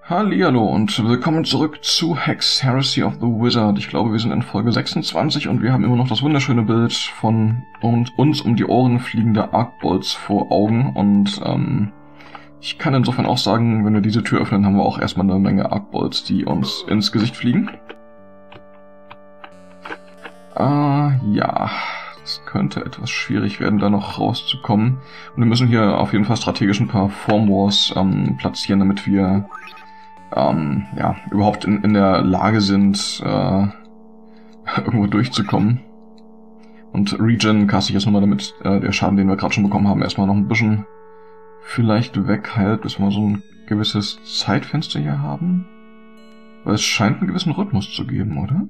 Hallihallo und willkommen zurück zu Hex Heresy of the Wizard. Ich glaube, wir sind in Folge 26 und wir haben immer noch das wunderschöne Bild von uns um die Ohren fliegende Arcbolts vor Augen. Und ich kann insofern auch sagen, wenn wir diese Tür öffnen, haben wir auch erstmal eine Menge Arcbolts, die uns ins Gesicht fliegen. Ja, es könnte etwas schwierig werden, da noch rauszukommen. Und wir müssen hier auf jeden Fall strategisch ein paar Form Wars platzieren, damit wir ja, überhaupt in der Lage sind, irgendwo durchzukommen. Und Regen caste ich jetzt nochmal, damit der Schaden, den wir gerade schon bekommen haben, erstmal noch ein bisschen vielleicht wegheilt, bis wir so ein gewisses Zeitfenster hier haben. Weil es scheint einen gewissen Rhythmus zu geben, oder?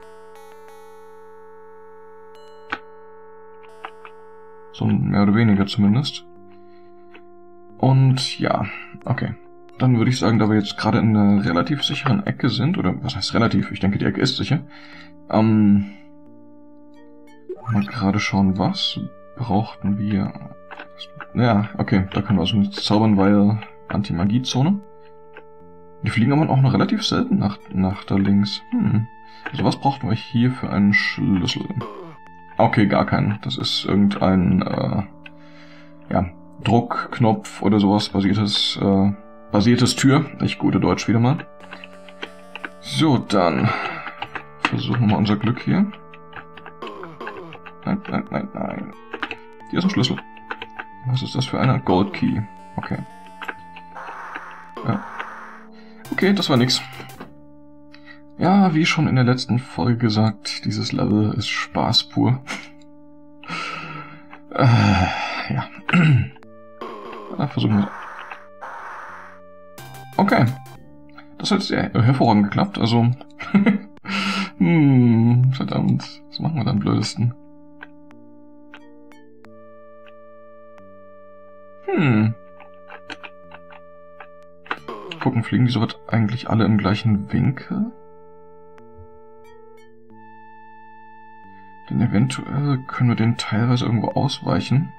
So mehr oder weniger zumindest. Und ja, okay. Dann würde ich sagen, da wir jetzt gerade in einer relativ sicheren Ecke sind, oder was heißt relativ? Ich denke, die Ecke ist sicher. Mal gerade schauen, was brauchten wir? Ja, okay, da können wir also nichts zaubern, weil Anti-Magie-Zone. Die fliegen aber auch noch relativ selten nach da links. Also was brauchten wir hier für einen Schlüssel? Okay, gar keinen. Das ist irgendein, ja, Druckknopf oder sowas basiertes Tür. Ich gute Deutsch wieder mal. So, dann versuchen wir mal unser Glück hier. Nein, nein, nein, nein. Hier ist ein Schlüssel. Was ist das für eine? Gold Key. Okay. Ja. Okay, das war nix. Ja, wie schon in der letzten Folge gesagt, dieses Level ist Spaß pur. Ja. Versuchen wir. Okay. Das hat sehr hervorragend geklappt, also. Verdammt. Was machen wir dann am blödesten? Gucken, fliegen die so eigentlich alle im gleichen Winkel? Denn eventuell können wir den teilweise irgendwo ausweichen.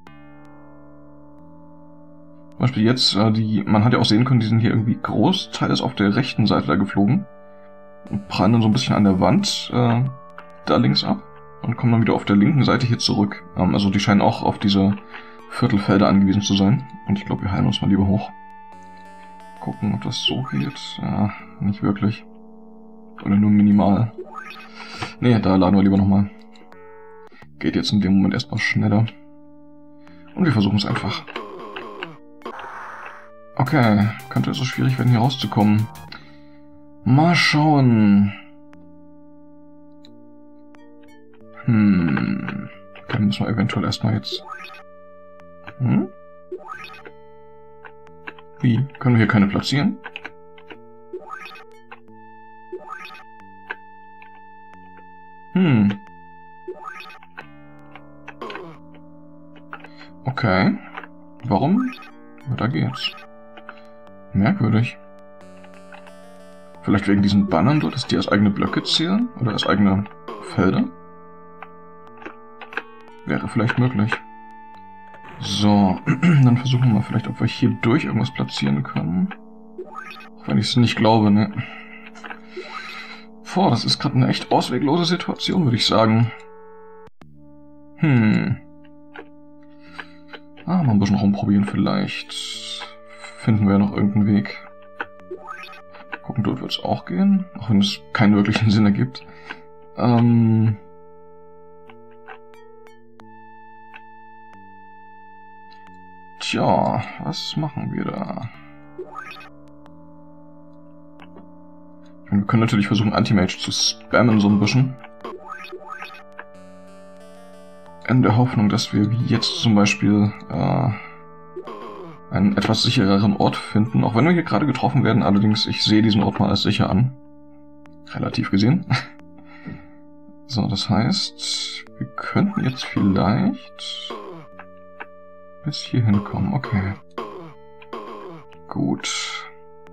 Zum Beispiel jetzt, man hat ja auch sehen können, die sind hier irgendwie großteils auf der rechten Seite da geflogen. Und prallen dann so ein bisschen an der Wand da links ab. Und kommen dann wieder auf der linken Seite hier zurück. Also die scheinen auch auf diese Viertelfelder angewiesen zu sein. Und ich glaube, wir heilen uns mal lieber hoch. Gucken, ob das so geht. Ja, nicht wirklich. Oder nur minimal. Nee, da laden wir lieber nochmal. Geht jetzt in dem Moment erstmal schneller. Und wir versuchen es einfach. Okay, könnte es so schwierig werden, hier rauszukommen. Mal schauen. Okay, müssen wir eventuell erstmal jetzt... Wie? Können wir hier keine platzieren? Okay. Warum? Aber da geht's. Merkwürdig. Vielleicht wegen diesen Bannern dort, dass die als eigene Blöcke zählen? Oder als eigene Felder? Wäre vielleicht möglich. So, dann versuchen wir mal vielleicht, ob wir hier durch irgendwas platzieren können. Auch wenn ich es nicht glaube, ne? Boah, das ist gerade eine echt ausweglose Situation, würde ich sagen. Mal ein bisschen rumprobieren vielleicht. Finden wir ja noch irgendeinen Weg. Gucken, dort wird es auch gehen. Auch wenn es keinen wirklichen Sinn ergibt. Tja, was machen wir da? Wir können natürlich versuchen, Anti-Mage zu spammen so ein bisschen. In der Hoffnung, dass wir wie jetzt zum Beispiel einen etwas sichereren Ort finden. Auch wenn wir hier gerade getroffen werden, allerdings, ich sehe diesen Ort mal als sicher an. Relativ gesehen. So, das heißt, wir könnten jetzt vielleicht bis hier hinkommen. Okay. Gut.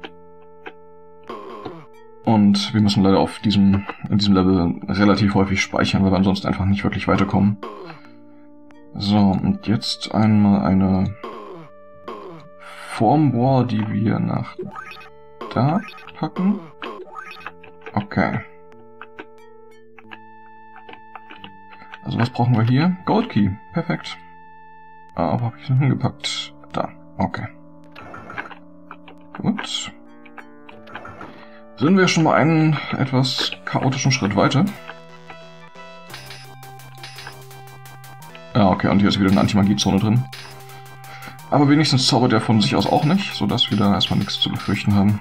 Und wir müssen leider in diesem Level relativ häufig speichern, weil wir ansonsten einfach nicht wirklich weiterkommen. So, und jetzt einmal eine Formwall, die wir nach da packen. Okay. Also was brauchen wir hier? Gold Key. Perfekt. Aber habe ich noch hingepackt? Da. Okay. Gut. Sind wir schon mal einen etwas chaotischen Schritt weiter. Ja, okay, und hier ist wieder eine Anti-Magie-Zone drin. Aber wenigstens zaubert er von sich aus auch nicht, sodass wir da erstmal nichts zu befürchten haben.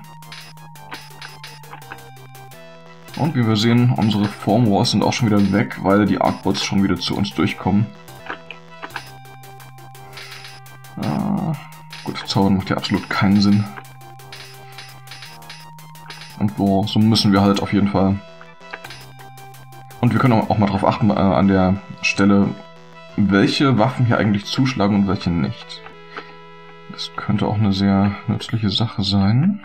Und wie wir sehen, unsere Form Wars sind auch schon wieder weg, weil die Arcbots schon wieder zu uns durchkommen. Gut, zaubern macht ja absolut keinen Sinn. Und so müssen wir halt auf jeden Fall. Und wir können auch mal drauf achten an der Stelle, welche Waffen hier eigentlich zuschlagen und welche nicht. Das könnte auch eine sehr nützliche Sache sein.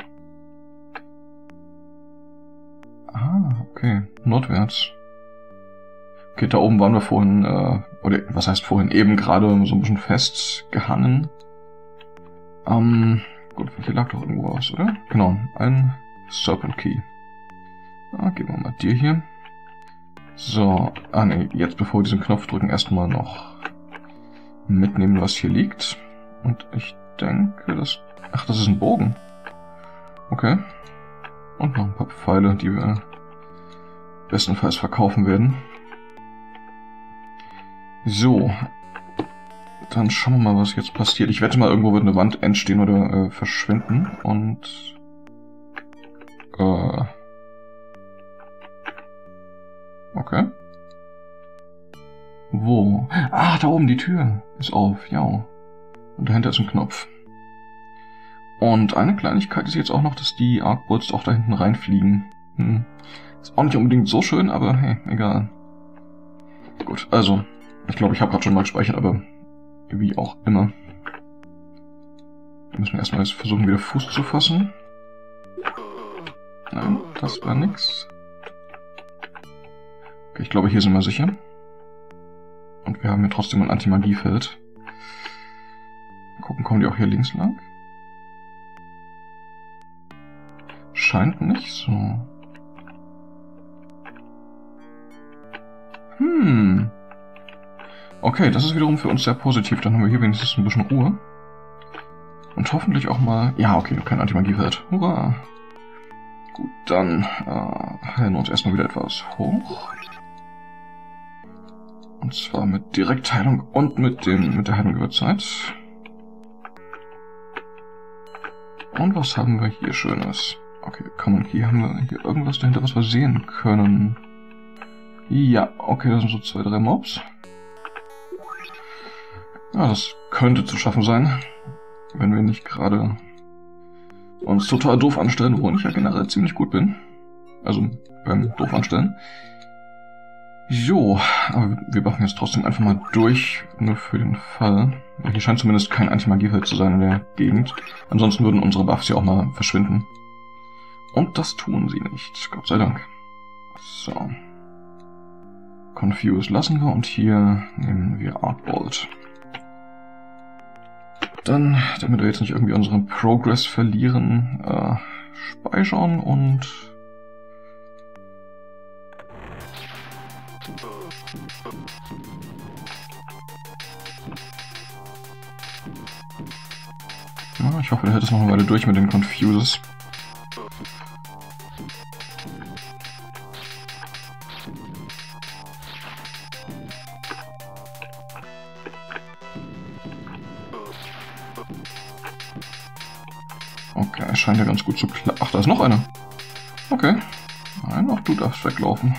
Ah, okay. Nordwärts. Okay, da oben waren wir vorhin, oder was heißt vorhin, eben gerade so ein bisschen festgehangen. Gut, hier lag doch irgendwo was, oder? Genau, ein Serpent Key. Geben wir mal dir hier. So, ne, jetzt bevor wir diesen Knopf drücken, erstmal noch mitnehmen, was hier liegt. Und ich denke, das ist ein Bogen. Okay. Und noch ein paar Pfeile, die wir bestenfalls verkaufen werden. So. Dann schauen wir mal, was jetzt passiert. Ich wette mal, irgendwo wird eine Wand entstehen oder verschwinden. Und okay. Wo? Ah, da oben die Tür ist auf, ja. Und dahinter ist ein Knopf. Und eine Kleinigkeit ist jetzt auch noch, dass die Arcbots auch da hinten reinfliegen. Ist auch nicht unbedingt so schön, aber hey, egal. Gut, also, ich glaube, ich habe gerade schon mal gespeichert, aber wie auch immer. Da müssen wir erstmal jetzt versuchen, wieder Fuß zu fassen. Nein, das war nix. Okay, ich glaube, hier sind wir sicher. Und wir haben hier trotzdem ein Anti-Magie-Feld. Mal gucken, kommen die auch hier links lang? Scheint nicht so. Okay, das ist wiederum für uns sehr positiv. Dann haben wir hier wenigstens ein bisschen Ruhe. Und hoffentlich auch mal... Ja, okay, kein Anti-Magie-Feld. Hurra! Gut, dann heilen wir uns erstmal wieder etwas hoch. Und zwar mit Direktheilung und mit der Heilung über Zeit. Und was haben wir hier Schönes? Okay, Common Key. Haben wir hier irgendwas dahinter, was wir sehen können? Ja, okay, das sind so 2, 3 Mobs. Ja, das könnte zu schaffen sein, wenn wir nicht gerade uns total doof anstellen, wo ich ja generell ziemlich gut bin. Also beim doof anstellen. Jo, aber wir machen jetzt trotzdem einfach mal durch, nur für den Fall. Hier scheint zumindest kein Anti-Magie-Feld zu sein in der Gegend. Ansonsten würden unsere Buffs ja auch mal verschwinden. Und das tun sie nicht, Gott sei Dank. So. Confuse lassen wir und hier nehmen wir Arcbolt. Dann, damit wir jetzt nicht irgendwie unseren Progress verlieren, speichern und... Ja, ich hoffe, der hält es noch eine Weile durch mit den Confuses. Okay, es scheint ja ganz gut zu klappen. Ach, da ist noch einer. Okay. Nein, auch du darfst weglaufen.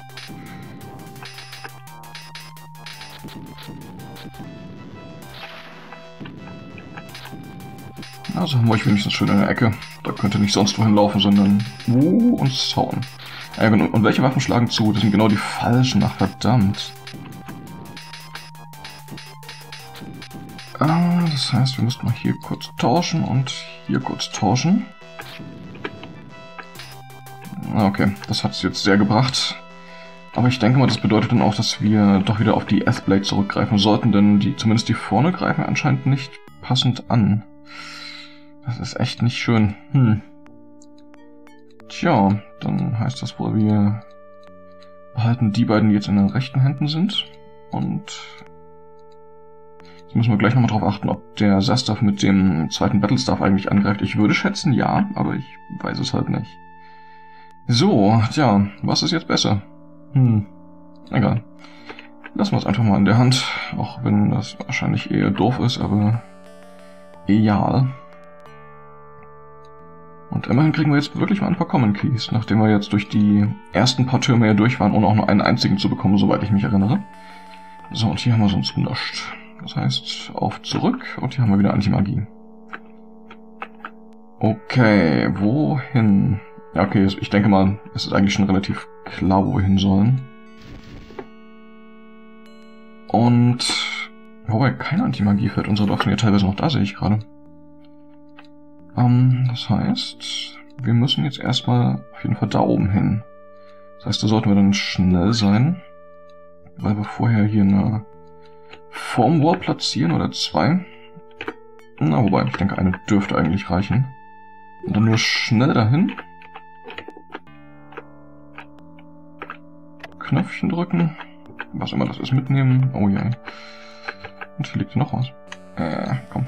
Also haben wir euch wenigstens schön in der Ecke. Da könnt ihr nicht sonst wohin laufen, sondern uns hauen. Und welche Waffen schlagen zu? Das sind genau die falschen. Ach, verdammt. Das heißt, wir müssten mal hier kurz tauschen und hier kurz tauschen. Okay, das hat es jetzt sehr gebracht. Aber ich denke mal, das bedeutet dann auch, dass wir doch wieder auf die Earthblade zurückgreifen sollten, denn zumindest die vorne greifen anscheinend nicht passend an. Das ist echt nicht schön. Tja, dann heißt das wohl, wir behalten die beiden, die jetzt in den rechten Händen sind. Und jetzt müssen wir gleich nochmal drauf achten, ob der Sastav mit dem zweiten Battlestaff eigentlich angreift. Ich würde schätzen, ja, aber ich weiß es halt nicht. So, tja, was ist jetzt besser? Egal. Lassen wir es einfach mal in der Hand, auch wenn das wahrscheinlich eher doof ist, aber egal. Und immerhin kriegen wir jetzt wirklich mal ein paar Common Keys, nachdem wir jetzt durch die ersten paar Türme ja durch waren, ohne auch nur einen einzigen zu bekommen, soweit ich mich erinnere. So, und hier haben wir sonst nichts. Das heißt, auf zurück, und hier haben wir wieder Anti-Magie. Okay, wohin? Ja, okay, ich denke mal, es ist eigentlich schon relativ klar, wo wir hin sollen. Und wobei keine Anti-Magie fällt, unsere Waffen ja teilweise noch da, sehe ich gerade. Das heißt, wir müssen jetzt erstmal auf jeden Fall da oben hin. Das heißt, da sollten wir dann schnell sein, weil wir vorher hier eine Formwall platzieren oder zwei. Na, wobei, ich denke, eine dürfte eigentlich reichen. Und dann nur schnell dahin. Knöpfchen drücken. Was immer das ist, mitnehmen. Oh je. Und hier liegt noch was. Komm.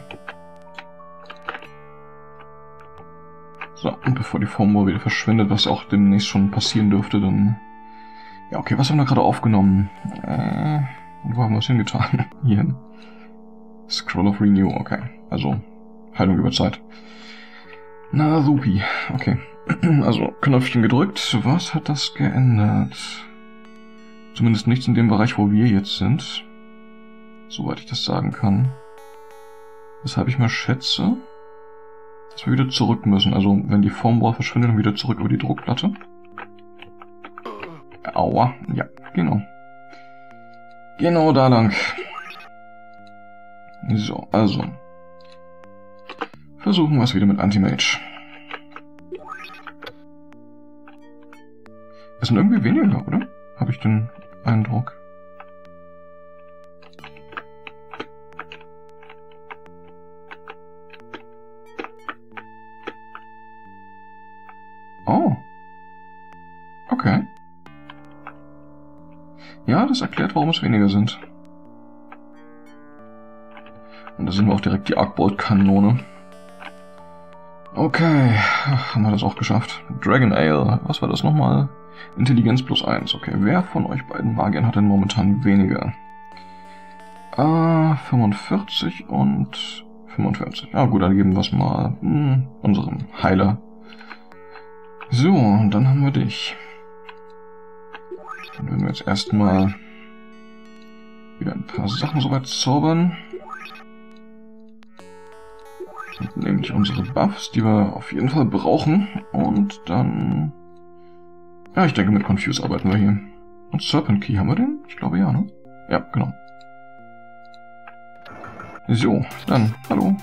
So, und bevor die Formwall wieder verschwindet, was auch demnächst schon passieren dürfte, dann... Ja, okay, was haben wir gerade aufgenommen? Und wo haben wir es hingetan? Hier hin. Scroll of Renew, okay. Also, Heilung über Zeit. Na, supi. Okay. Also, Knöpfchen gedrückt. Was hat das geändert? Zumindest nichts in dem Bereich, wo wir jetzt sind. Soweit ich das sagen kann. Weshalb ich mal schätze, dass wir wieder zurück müssen. Also, wenn die Formwall verschwindet, dann wieder zurück über die Druckplatte. Aua. Ja, genau. Genau da lang. So, also. Versuchen wir es wieder mit Anti-Mage. Es sind irgendwie weniger, oder? Habe ich den Eindruck. Oh. Okay. Ja, das erklärt, warum es weniger sind. Und da sind wir auch direkt die Arcbolt-Kanone. Okay, haben wir das auch geschafft. Dragon Ale, was war das nochmal? Intelligenz +1, okay. Wer von euch beiden Magiern hat denn momentan weniger? 45 und 45. Ja gut, dann geben wir es mal unserem Heiler. So, und dann haben wir dich. Dann werden wir jetzt erstmal wieder ein paar Sachen soweit zaubern. Und nämlich unsere Buffs, die wir auf jeden Fall brauchen. Und dann... Ja, ich denke, mit Confuse arbeiten wir hier. Und Serpent Key, haben wir den? Ich glaube ja, ne? Ja, genau. So, dann, hallo.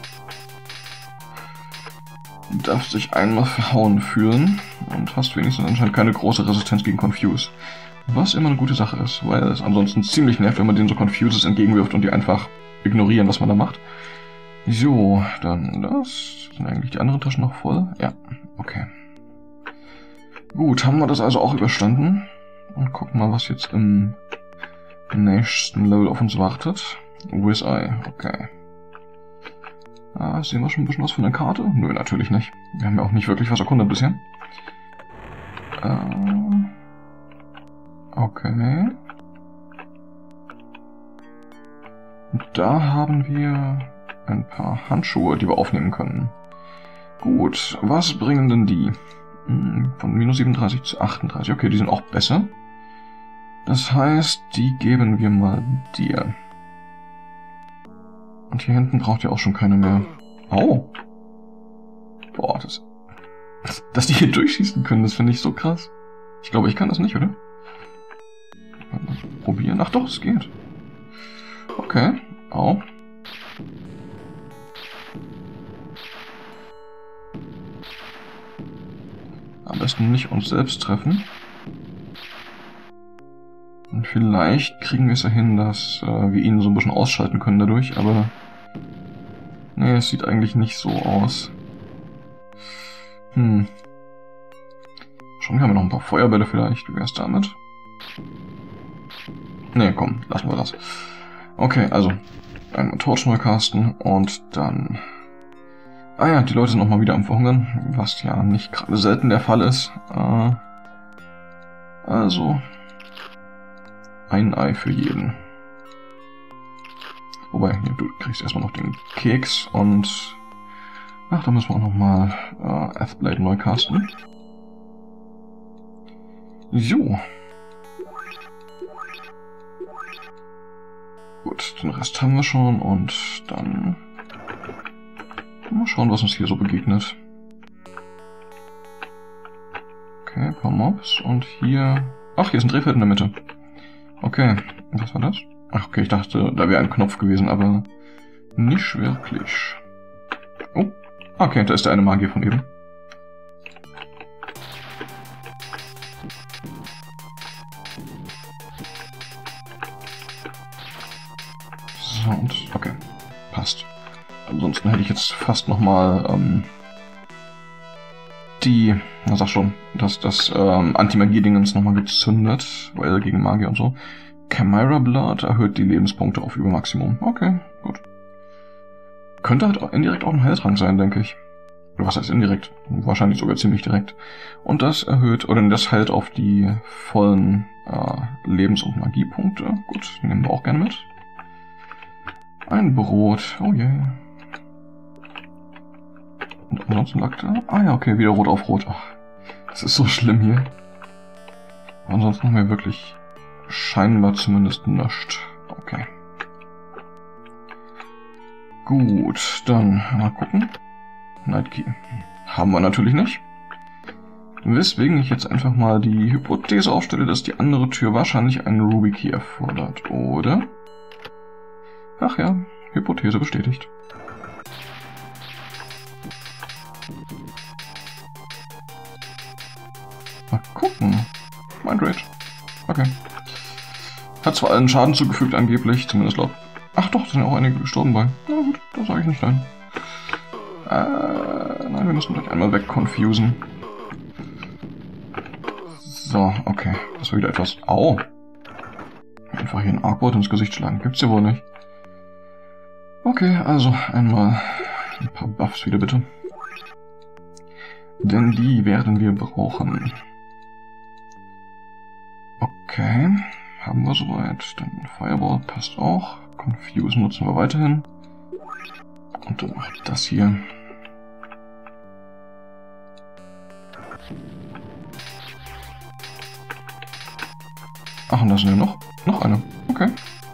Du darfst dich einmal verhauen fühlen und hast wenigstens anscheinend keine große Resistenz gegen Confuse. Was immer eine gute Sache ist, weil es ansonsten ziemlich nervt, wenn man denen so Confuses entgegenwirft und die einfach ignorieren, was man da macht. So, dann das. Sind eigentlich die anderen Taschen noch voll? Ja, okay. Gut, haben wir das also auch überstanden. Und gucken mal, was jetzt im nächsten Level auf uns wartet. Wiz-Eye, okay. Sehen wir schon ein bisschen was von der Karte? Nö, natürlich nicht. Wir haben ja auch nicht wirklich was erkundet bisher. Okay. Und da haben wir ein paar Handschuhe, die wir aufnehmen können. Gut, was bringen denn die? Von minus 37 zu 38. Okay, die sind auch besser. Das heißt, die geben wir mal dir. Und hier hinten braucht ihr auch schon keine mehr. Oh. Boah, dass die hier durchschießen können, das finde ich so krass. Ich glaube, ich kann das nicht, oder? Mal probieren. Ach doch, es geht. Okay. Au. Am besten nicht uns selbst treffen. Und vielleicht kriegen wir es ja hin, dass wir ihn so ein bisschen ausschalten können dadurch, aber... Nee, es sieht eigentlich nicht so aus. Schon haben wir noch ein paar Feuerbälle vielleicht. Wie wär's damit? Ne, komm, lassen wir das. Okay, also einmal Torch neu casten und dann... Ah ja, die Leute sind auch mal wieder am Verhungern, was ja nicht gerade selten der Fall ist. Also ein Ei für jeden. Wobei, hier, du kriegst erstmal noch den Keks und... Ach, da müssen wir auch nochmal Athblade neu casten. So. Gut, den Rest haben wir schon und dann... Mal schauen, was uns hier so begegnet. Okay, ein paar Mobs und hier... Ach, hier ist ein Drehfeld in der Mitte. Okay, was war das? Ach, okay, ich dachte, da wäre ein Knopf gewesen, aber nicht wirklich. Oh, okay, da ist der eine Magier von eben. So, und okay, passt. Ansonsten hätte ich jetzt fast nochmal na sag schon, das Anti-Magie-Dingens nochmal gezündet, weil gegen Magier und so. Chimera Blood erhöht die Lebenspunkte auf über Maximum. Okay, gut. Könnte halt auch indirekt auch ein Heiltrank sein, denke ich. Oder was heißt indirekt? Wahrscheinlich sogar ziemlich direkt. Und das erhöht, oder das hält auf die vollen Lebens- und Magiepunkte. Gut, nehmen wir auch gerne mit. Ein Brot, oh je. Yeah. Und ansonsten lag da... Ah ja, okay, wieder Rot auf Rot. Ach, das ist so schlimm hier. Aber ansonsten haben wir wirklich scheinbar zumindest nichts. Okay. Gut, dann mal gucken. Night Key. Haben wir natürlich nicht. Weswegen ich jetzt einfach mal die Hypothese aufstelle, dass die andere Tür wahrscheinlich einen Ruby Key erfordert, oder? Ach ja, Hypothese bestätigt. Mal gucken. Mind Rage. Okay. Hat zwar allen Schaden zugefügt angeblich, zumindest laut... Ach doch, da sind auch einige gestorben bei. Na gut, da sage ich nicht nein. Nein, wir müssen gleich einmal wegconfusen. So, okay. Das war wieder etwas... Au! Einfach hier ein Arcboard ins Gesicht schlagen. Gibt's ja wohl nicht. Okay, also einmal ein paar Buffs wieder bitte. Denn die werden wir brauchen. Okay, haben wir soweit. Dann Fireball passt auch. Confuse nutzen wir weiterhin. Und dann noch das hier. Ach, und da sind ja noch eine. Okay.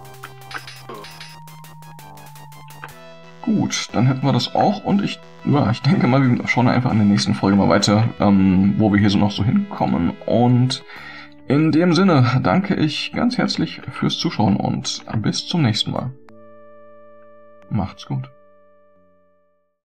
Gut, dann hätten wir das auch. Und ich denke mal, wir schauen einfach in der nächsten Folge mal weiter, wo wir hier so noch so hinkommen. Und in dem Sinne danke ich ganz herzlich fürs Zuschauen und bis zum nächsten Mal. Macht's gut.